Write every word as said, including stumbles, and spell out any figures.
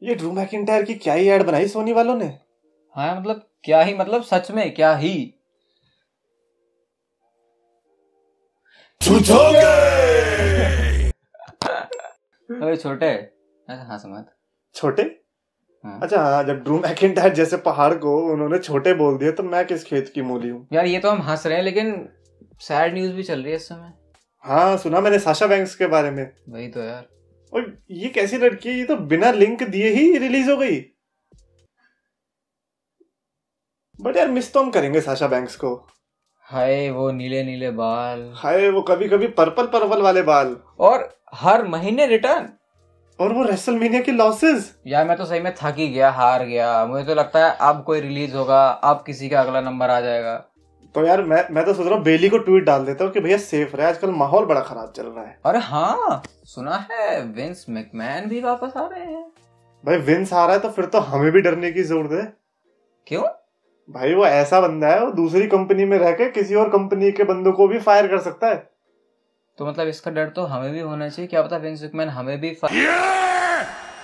ये Drew McIntyre की क्या ही ऐड बनाई सोनी वालों ने। हाँ मतलब क्या ही, मतलब सच में क्या ही। अबे छोटे ऐसा हंस मत। छोटे? हाँ। अच्छा हाँ, जब ड्रू मैकिंटायर जैसे पहाड़ को उन्होंने छोटे बोल दिया तो मैं किस खेत की मूली हूँ यार। ये तो हम हंस रहे हैं लेकिन सैड न्यूज भी चल रही है इस समय। हाँ सुना मैंने साशा बैंक्स के बारे में। वही तो यार। और ये कैसी लड़की है, ये तो बिना लिंक दिए ही रिलीज हो गई। बट यार मिस तो हम करेंगे साशा बैंक्स को। हाय वो नीले नीले बाल, हाय वो कभी कभी पर्पल पर्पल वाले बाल, और हर महीने रिटर्न, और वो रेसलमेनिया की लॉसेस। यार मैं तो सही में थक ही गया, हार गया। मुझे तो लगता है अब कोई रिलीज होगा, अब किसी का अगला नंबर आ जाएगा। तो यार मैं मैं तो सोच रहा हूँ बेली को ट्वीट डाल देता हूँ कि भैया सेफ रहे, आजकल माहौल बड़ा खराब चल रहा है। अरे हाँ, सुना है विंस मैकमैन भी वापस आ रहे हैं। भाई विंस आ रहा है तो फिर तो हमें भी डरने की जरूरत है। क्यों? भाई वो ऐसा बंदा है, वो दूसरी कंपनी में रह के किसी और कंपनी के बंदों को भी फायर कर सकता है। तो मतलब इसका डर तो हमें भी होना चाहिए। क्या पता विंस मैकमैन हमें भी